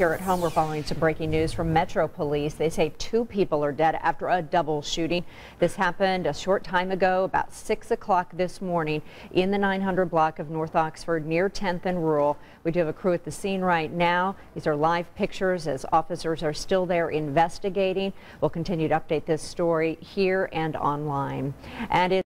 here at home, we're following some breaking news from Metro Police. They say 2 people are dead after a double shooting. This happened a short time ago, about 6 o'clock this morning in the 900 block of North Oxford near 10th and Rural. We do have a crew at the scene right now. These are live pictures as officers are still there investigating. We'll continue to update this story here and online. And